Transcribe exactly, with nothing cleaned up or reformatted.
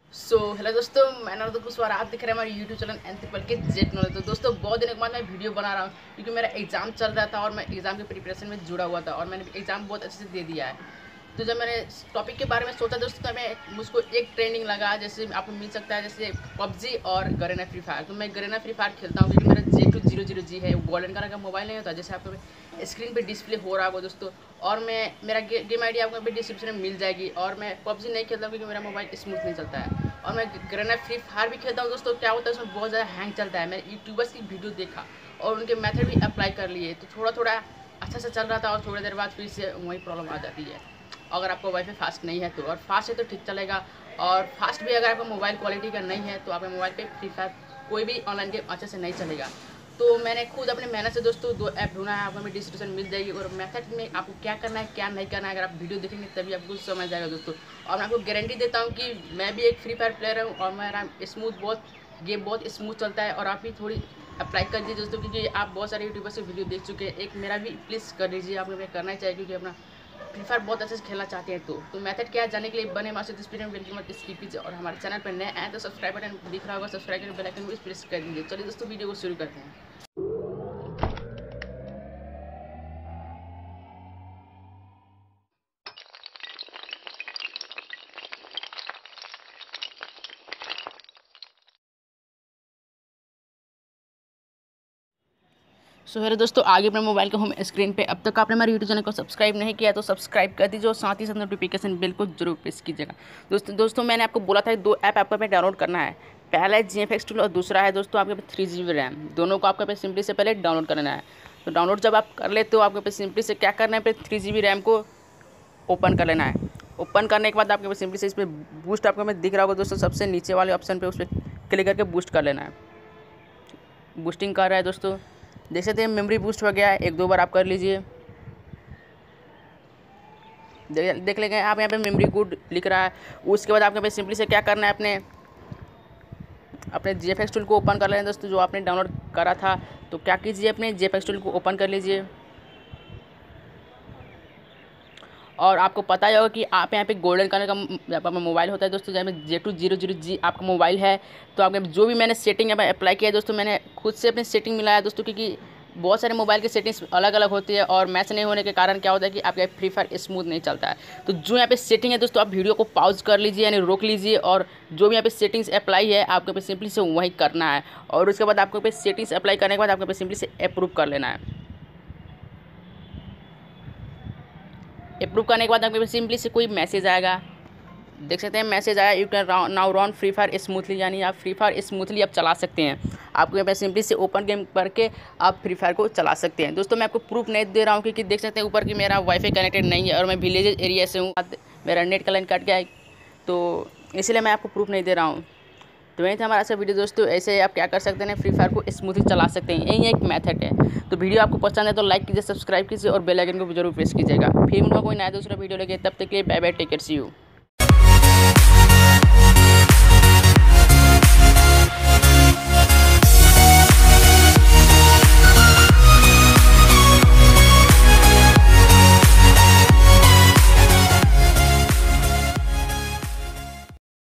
सो so, hello दोस्तों, मैं नरदू कुशवाहा, आप दिख रहे हैं हमारे यूट्यूब चैनल एंथिपल के जेट नॉलेज। तो दोस्तों बहुत दिनों के बाद मैं वीडियो बना रहा हूँ क्योंकि मेरा एग्जाम चल रहा था और मैं एग्जाम के प्रिपरेशन में जुड़ा हुआ था और मैंने एग्जाम बहुत अच्छे से दे दिया है। तो जब मैंने टॉपिक के बारे में सोचा दोस्तों, तो मैं मुझको एक ट्रेंडिंग लगा जैसे आपको मिल सकता है, जैसे पबजी और गरेना फ्री फायर। तो मैं गरेना फ्री फायर खेलता हूँ क्योंकि मेरा J two zero zero G है, वो गोल्डन कलर का मोबाइल नहीं होता जैसे आपको स्क्रीन पे डिस्प्ले हो रहा होगा दोस्तों। और मैं मेरा गे, गेम आई डी आपको भी डिस्क्रिप्शन में मिल जाएगी। और मैं पबजी नहीं खेलता हूँ क्योंकि मेरा मोबाइल स्मूथ नहीं चलता है। और मैं गरेना फ्री फायर भी खेलता हूँ दोस्तों। क्या होता है उसमें बहुत ज़्यादा हैंग चलता है। मैंने यूट्यूबर्स की वीडियो देखा और उनके मेथड भी अप्लाई कर लिए, तो थोड़ा थोड़ा अच्छा से चल रहा था और थोड़ी देर बाद फिर से वही प्रॉब्लम आ जाती है। अगर आपको वाईफाई फास्ट नहीं है तो, और फास्ट है तो ठीक चलेगा। और फास्ट भी अगर आपका मोबाइल क्वालिटी का नहीं है तो आपके मोबाइल पे फ्री फायर कोई भी ऑनलाइन गेम अच्छे से नहीं चलेगा। तो मैंने खुद अपने मेहनत से दोस्तों दो ऐप ढूंढा है, आपको हमें डिस्क्रिप्शन मिल जाएगी। और मेथड में आपको क्या करना है क्या नहीं करना है, अगर आप वीडियो देखेंगे तभी आपको समझ जाएगा दोस्तों। और मैं आपको गारंटी देता हूँ कि मैं भी एक फ्री फायर प्लेयर हूँ और मेरा स्मूथ बहुत गेम बहुत स्मूथ चलता है। और आप भी थोड़ी अप्लाई कर दीजिए दोस्तों, क्योंकि आप बहुत सारे यूट्यूबर से वीडियो देख चुके हैं। एक मेरा भी प्लीज़ कर लीजिए, आपको मैं करना ही चाहिए क्योंकि अपना फ्री फायर बहुत अच्छे से खेलना चाहते हैं। तो तो मेथड क्या है जानने के लिए बने हमारे इस वीडियो में बिल्कुल मत स्किप कीजिए। और हमारे चैनल पर नए आए तो सब्सक्राइब बटन दिख रहा होगा, सब्सक्राइब करके बेल आइकन भी प्रेस कर दीजिए। चलिए दोस्तों वीडियो को शुरू करते हैं। सो हेलो दोस्तों, आगे अपने मोबाइल के होम स्क्रीन पे अब तक आपने हमारे यूट्यूब चैनल को सब्सक्राइब नहीं किया तो सब्सक्राइब कर दीजिए और साथ ही साथ नोटिफिकेशन बिल को जरूर प्रेस कीजिएगा। दोस्तों दोस्तों मैंने आपको बोला था दो ऐप आपको पे डाउनलोड करना है। पहला है जी एफ एक्स टूल और दूसरा है दोस्तों आपके पे थ्री जी बी रैम। दोनों को आपके पे सिंपली से पहले डाउनलोड करना है। तो डाउनलोड जब आप कर लेते हो आपके पे सिंपली से क्या करना है, पे थ्री जी बी रैम को ओपन कर लेना है। ओपन करने के बाद आपके पे सिंपली से इस पर बूस्ट आपको में दिख रहा होगा दोस्तों, सबसे नीचे वाले ऑप्शन पे उस पर क्लिक करके बूस्ट कर लेना है। बूस्टिंग कर रहा है दोस्तों, देख सकते हैं मेमोरी बूस्ट हो गया है। एक दो बार आप कर लीजिए, देख लेंगे आप यहाँ पे मेमोरी गुड लिख रहा है। उसके बाद आपके पे सिंपली से क्या करना है, अपने अपने जी एफ एक्स टूल को ओपन कर लेना है दोस्तों, जो आपने डाउनलोड करा था। तो क्या कीजिए, अपने जी एफ एक्स टूल को ओपन कर लीजिए। और आपको पता ही होगा कि आप यहाँ पे गोल्डन कलर का आपका मोबाइल होता है दोस्तों, जहाँ पे J two zero zero G आपका मोबाइल है। तो आपके जो भी मैंने सेटिंग यहाँ पे अप्लाई किया है दोस्तों, मैंने खुद से अपनी सेटिंग मिलाया दोस्तों, क्योंकि बहुत सारे मोबाइल की सेटिंग्स अलग अलग होती है और मैच नहीं होने के कारण क्या होता है कि आपका फ्री फायर स्मूथ नहीं चलता है। तो जो यहाँ पे सेटिंग है दोस्तों, आप वीडियो को पॉज कर लीजिए यानी रोक लीजिए, और जो भी यहाँ पे सेटिंग्स अप्लाई है आपको पे सिंपली से वही करना है। और उसके बाद आपको पे सेटिंग्स अप्लाई करने के बाद आपको पे सिंपली से अप्रूव कर लेना है। अप्रूव करने के बाद आपके पास सिंपली से कोई मैसेज आएगा, देख सकते हैं मैसेज आया, you can now run free fire smoothly, यानी आप फ्री फायर स्मूथली आप चला सकते हैं। आपको यहाँ पे सिंपली से ओपन गेम करके आप फ्री फायर को चला सकते हैं। दोस्तों मैं आपको प्रूफ नहीं दे रहा हूँ क्योंकि देख सकते हैं ऊपर कि मेरा वाईफाई कनेक्टेड नहीं है और मैं विलेज एरिया से हूँ, मेरा नेट का लाइन कट गया है, तो इसलिए मैं आपको प्रूफ नहीं दे रहा हूँ। तो यही था हमारा ऐसा वीडियो दोस्तों, ऐसे आप क्या कर सकते हैं, फ्री फायर को स्मूथली चला सकते हैं, यही एक मेथड है। तो वीडियो आपको पसंद है तो लाइक कीजिए, सब्सक्राइब कीजिए और बेल आइकन को जरूर प्रेस कीजिएगा। फिर उनका कोई नया दूसरा वीडियो लगे, तब तक के लिए bye bye, take care, see you.